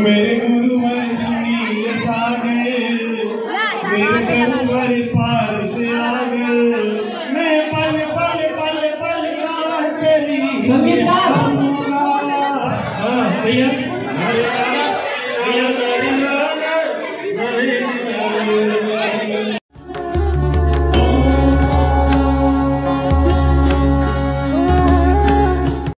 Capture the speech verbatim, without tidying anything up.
मेरे गुरु मैं सुनी सागर, मेरे प्रभु पार से आगर, मैं पल पल पल पल का तेरी। हाँ भैया